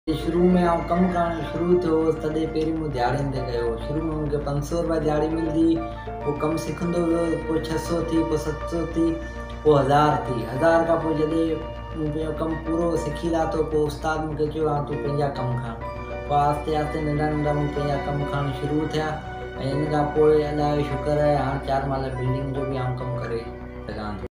शुरू में आउं कमु करणु शुरू थियो तॾहिं पहिरीं मूं दिहाड़ियुनि ते कयो। शुरू में मूंखे 500 रुपया दिहाड़ी मिलंदी, पोइ कमु सिखंदो वियो, पोइ 600 थी, पोइ 700 थी, पोइ 1000 थी। 1000 खां पोइ जॾहिं मूं पंहिंजो कमु पूरो सिखी लाथो, पोइ उस्ताद मूंखे चयो हाणे तूं पंहिंजा कमु खण। पोइ आहिस्ते आहिस्ते नंढा नंढा मूं पंहिंजा कमु खणणु शुरू थिया ऐं इन खां पोइ अलाह जो शुक्र आहे हाणे 4 माला बिल्डिंग जो बि आउं कमु करे सघां थो।